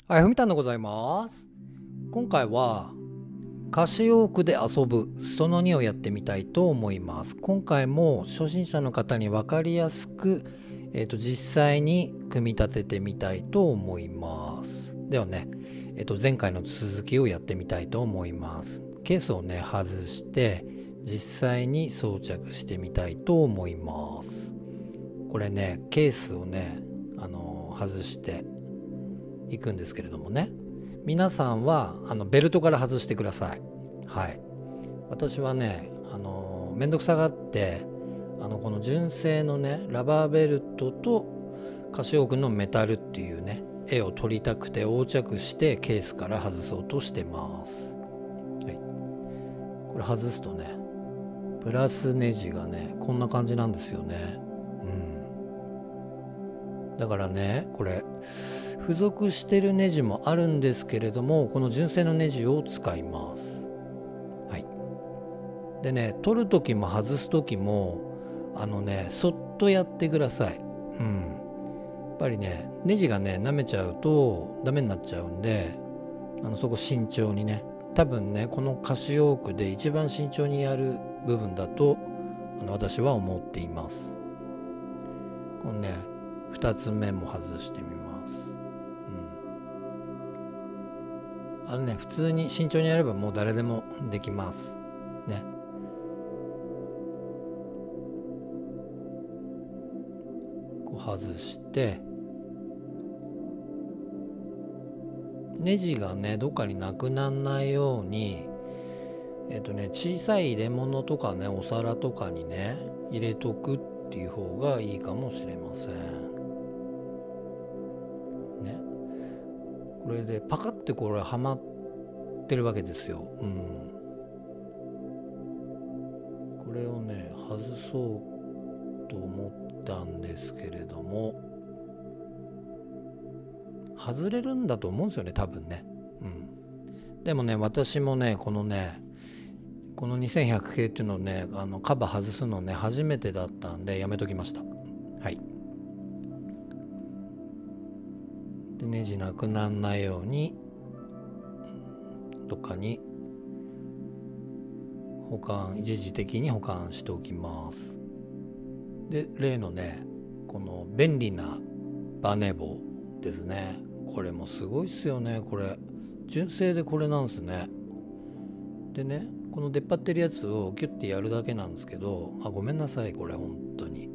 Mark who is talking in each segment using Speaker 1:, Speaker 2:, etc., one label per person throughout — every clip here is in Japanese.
Speaker 1: はい、ふみたんでございます。今回はカシオークで遊ぶその2をやってみたいと思います。今回も初心者の方に分かりやすく、実際に組み立ててみたいと思います。ではね、前回の続きをやってみたいと思います。ケースをね、外して実際に装着してみたいと思います。これね、ケースをね、外していくんですけれどもね、皆さんはベルトから外してください。はい。私はね、めんどくさがってこの純正のねラバーベルトとカシオークのメタルっていうね絵を撮りたくて横着してケースから外そうとしてます。はい。これ外すとねプラスネジがねこんな感じなんですよね。だからねこれ付属してるネジもあるんですけれども、この純正のネジを使います。はい。でね、取る時も外す時もそっとやってください。やっぱりねネジがね舐めちゃうとダメになっちゃうんで、そこ慎重にね、多分ねこのカシオークで一番慎重にやる部分だと私は思っています。このね2つ目も外してみます。普通に慎重にやればもう誰でもできますね。こう外してネジがねどっかになくならないように小さい入れ物とかねお皿とかにね入れとくっていう方がいいかもしれませんね。これでパカってこれはまってるわけですよ。これをね外そうと思ったんですけれども、外れるんだと思うんですよね多分ね。でもね私もねこの2100系っていうのをねカバー外すのね初めてだったんでやめときました。はい。でネジなくならないようにどっかに一時的に保管しておきます。で例のねこの便利なバネ棒ですね。これもすごいっすよね。これ純正でこれなんですね。でねこの出っ張ってるやつをキュッてやるだけなんですけど、ごめんなさいこれ本当に。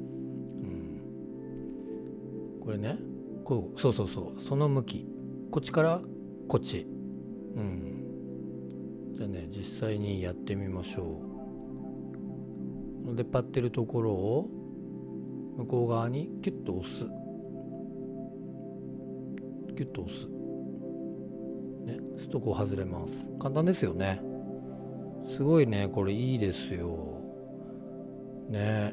Speaker 1: これねそうその向きこっちからこっち。じゃあね実際にやってみましょう。出っ張ってるところを向こう側にキュッと押す。ね、そうするとこう外れます。簡単ですよね。すごいねこれいいですよね。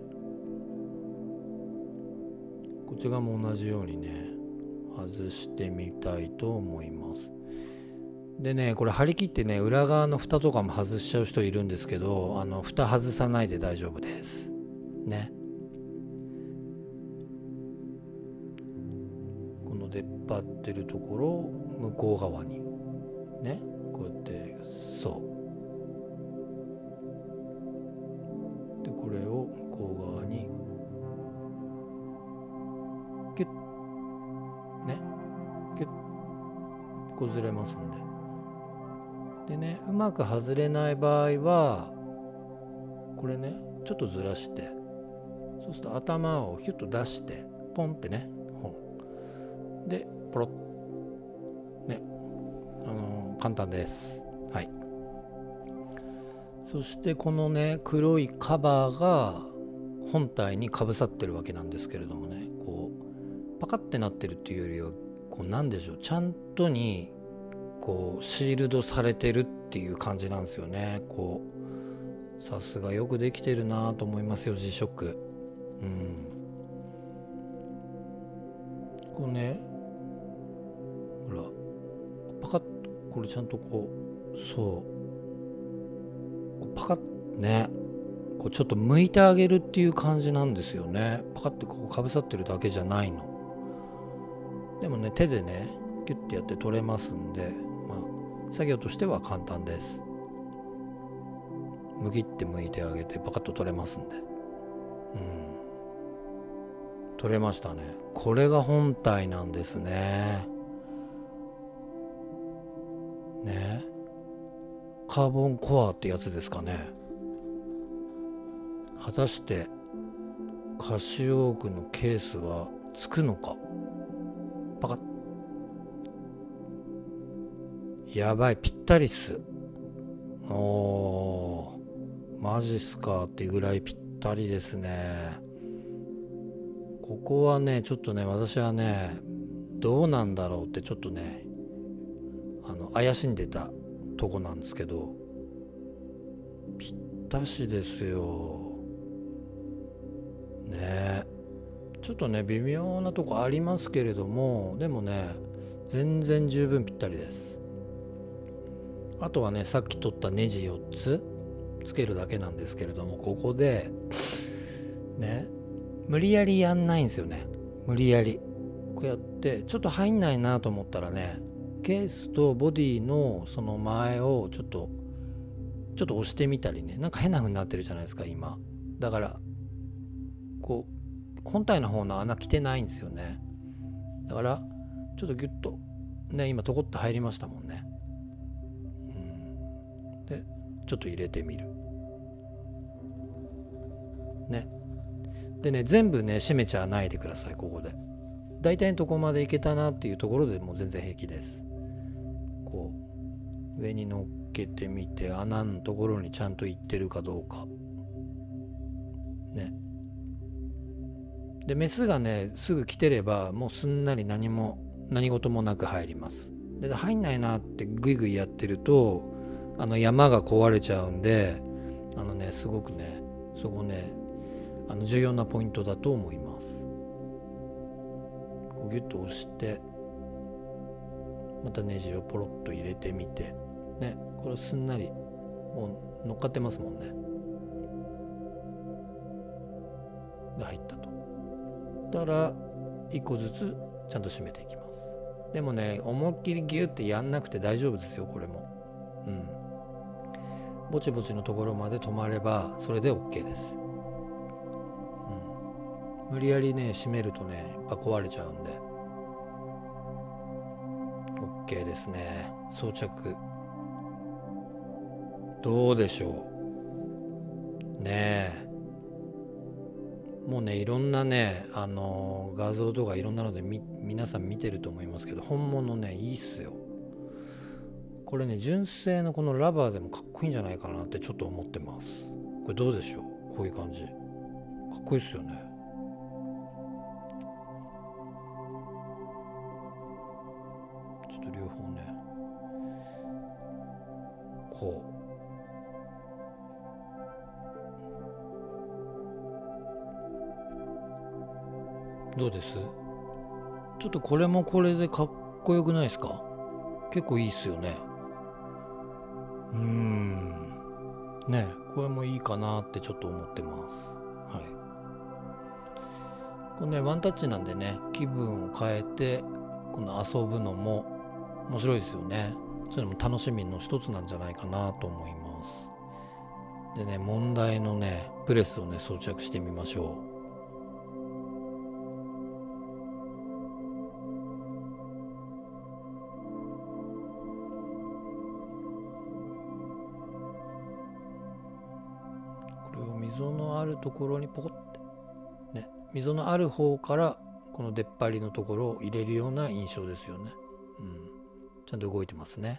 Speaker 1: こっち側も同じようにね外してみたいと思います。でねこれ張り切ってね裏側の蓋とかも外しちゃう人いるんですけど、蓋外さないで大丈夫ですね。この出っ張ってるところを向こう側にねこうやってでこれを向こう側にキュッねキュッこうずれますんでね、うまく外れない場合はこれねちょっとずらして、そうすると頭をヒュッと出してポンってねでポロッね、簡単です。はい。そしてこのね黒いカバーが本体にかぶさってるわけなんですけれどもね、こうパカってなってるっていうよりはこうなんでしょう、ちゃんとにこうシールドされてるっていう感じなんですよね。こうさすがよくできてるなと思いますよ、G SHOCK。こうねほらパカッこれちゃんとこうパカッねこうちょっと剥いてあげるっていう感じなんですよね。パカッてこうかぶさってるだけじゃないの。でもね手でねギュッてやって取れますんで、作業としては簡単です。むぎって剥いてあげてパカッと取れますんで、取れましたね。これが本体なんですね。カーボンコアってやつですかね。果たしてカシオークのケースはつくのか。パカッ。やばい、ぴったりっす。マジっすかっていうぐらいぴったりですね。ここはね、ちょっとね、私はね、どうなんだろうってちょっとね、怪しんでたとこなんですけど、ぴったしですよ。ちょっとね、微妙なとこありますけれども、でもね、全然十分ぴったりです。あとはね、さっき取ったネジ4つつけるだけなんですけれども、ここでね、無理やりやんないんですよね。無理やりこうやってちょっと入んないなと思ったらね、ケースとボディのその前をちょっと押してみたりね、なんか変な風になってるじゃないですか今。だからこう本体の方の穴来てないんですよね。だからちょっとギュッとね、今トコッと入りましたもんね。でちょっと入れてみるね。でね、全部ね閉めちゃわないでください。ここで大体のとこまでいけたなっていうところでもう全然平気です。こう上に乗っけてみて、穴のところにちゃんといってるかどうかね。でメスがねすぐ来てればもうすんなり何事もなく入ります。で入んないなってグイグイやってると山が壊れちゃうんで、すごくねそこね重要なポイントだと思います。こうギュッと押してまたネジをポロッと入れてみてね、これすんなりもう乗っかってますもんね。で入ったと。だから1個ずつちゃんと締めていきます。でもね、思いっきりギュッてやんなくて大丈夫ですよ。これもぼちぼちのところまで止まればそれで OK です。無理やりね締めるとねやっぱ壊れちゃうんで OK ですね。装着どうでしょうね。もうねいろんなね画像とかいろんなので皆さん見てると思いますけど、本物ねいいっすよ。これね純正のこのラバーでもかっこいいんじゃないかなってちょっと思ってます。これどうでしょう。こういう感じかっこいいっすよね。ちょっと両方ねこうどうです？ちょっとこれもこれでかっこよくないですか？結構いいっすよね。ね、これもいいかなってちょっと思ってます。はい。このねワンタッチなんでね、気分を変えてこの遊ぶのも面白いですよね。それも楽しみの一つなんじゃないかなと思います。でね、問題のねプレスをね装着してみましょう。溝のあるところにポコってね、溝のある方からこの出っ張りのところを入れるような印象ですよね。ちゃんと動いてますね。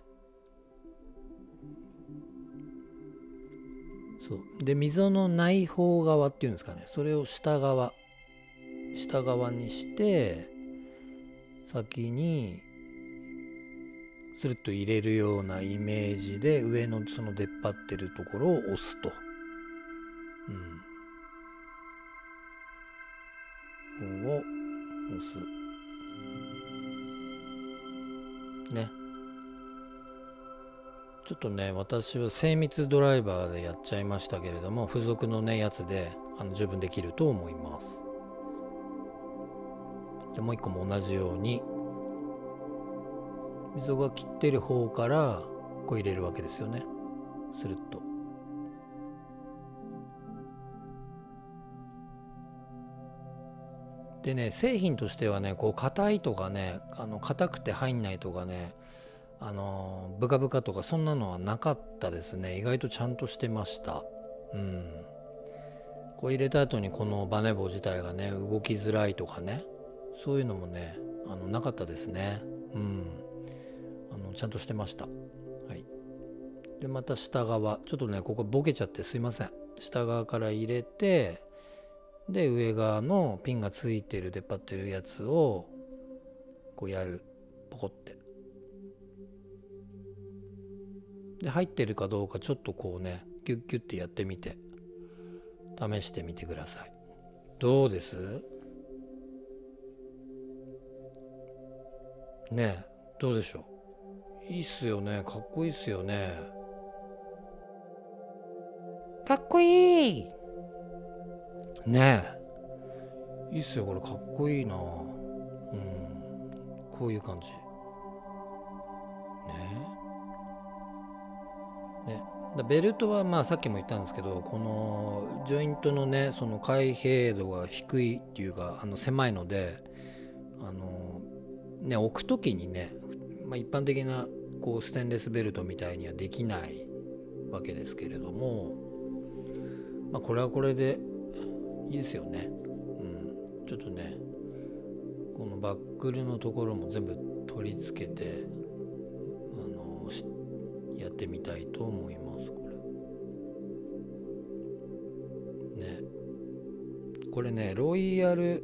Speaker 1: そうで、溝のない方側っていうんですかね、それを下側にして先にスルッと入れるようなイメージで上のその出っ張ってるところを押すと、を押すね。ちょっとね私は精密ドライバーでやっちゃいましたけれども、付属のねやつで十分できると思います。でもう一個も同じように溝が切ってる方からこう入れるわけですよね。スルッと。でね、製品としてはね、こう硬いとかね、硬くて入んないとかね、ブカブカとかそんなのはなかったですね。意外とちゃんとしてました。こう入れた後にこのバネ棒自体がね動きづらいとかね、そういうのもねなかったですね。ちゃんとしてました。はい。でまた下側ちょっとねここボケちゃってすいません。下側から入れて、で上側のピンがついてる出っ張ってるやつをこうやる。ポコって。で入ってるかどうかちょっとこうねギュッギュッてやってみて試してみてください。どうですね。どうでしょう。いいっすよね。かっこいいっすよね。かっこいいねえ。いいっすよこれ。かっこいいな。こういう感じね。ベルトはまあさっきも言ったんですけど、このジョイントのねその開閉度が低いっていうか狭いので置く時にね、一般的なこうステンレスベルトみたいにはできないわけですけれども、これはこれでいいですよね。ちょっとねこのバックルのところも全部取り付けてやってみたいと思います。これねロイヤル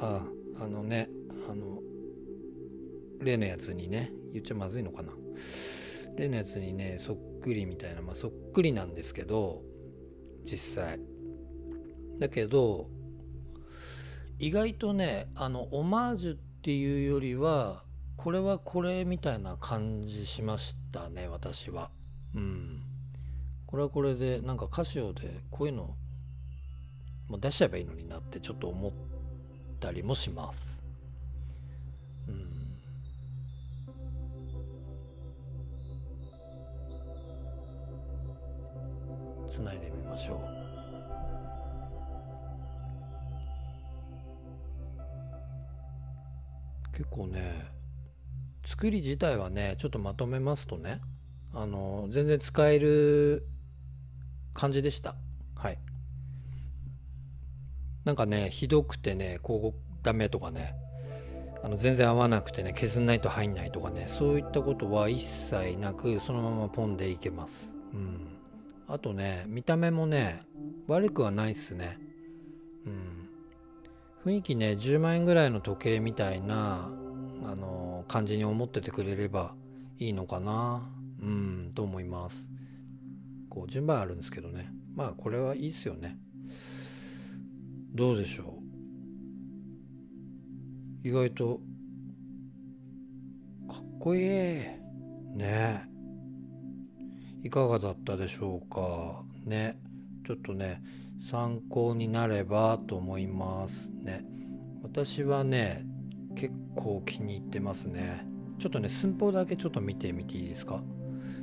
Speaker 1: 例のやつにね言っちゃまずいのかな。例のやつにねそっくりみたいな、そっくりなんですけど実際だけど意外とねオマージュっていうよりはこれはこれみたいな感じしましたね私は。これはこれでなんかカシオでこういうのもう出しちゃえばいいのになってちょっと思ったりもします。つないでみましょう。結構ね作り自体はねちょっとまとめますとね全然使える感じでした。はい。なんかねひどくてねこうダメとかね全然合わなくてね削んないと入んないとかね、そういったことは一切なくそのままポンでいけます。あとね見た目もね悪くはないっすね。雰囲気ね10万円ぐらいの時計みたいな感じに思っててくれればいいのかなと思います。こう順番あるんですけどね、これはいいっすよね。どうでしょう。意外とかっこいいね。いかがだったでしょうかね。ちょっとね参考になればと思いますね。私はね結構気に入ってますね。ちょっとね寸法だけちょっと見てみていいですか。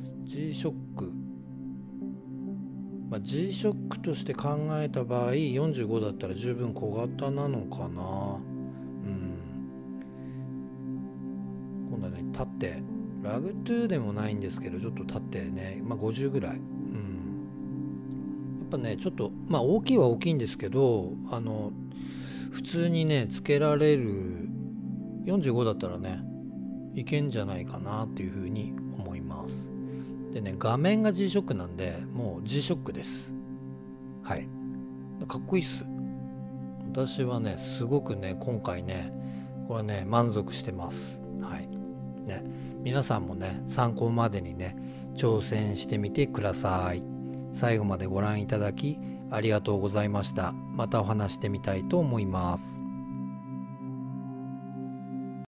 Speaker 1: G-SHOCK、G-SHOCK として考えた場合45だったら十分小型なのかな。今度はね縦ラグトゥでもないんですけどちょっと縦ね50ぐらい。やっぱねちょっと大きいは大きいんですけど普通にねつけられる45だったらねいけんじゃないかなっていうふうに思います。でね画面が G-SHOCK なんでもう G-SHOCK です。はい。かっこいいっす。私はねすごくね今回ねこれね満足してます。はいね。皆さんもね参考までにね挑戦してみてください。最後までご覧いただきありがとうございました。またお話してみたいと思います。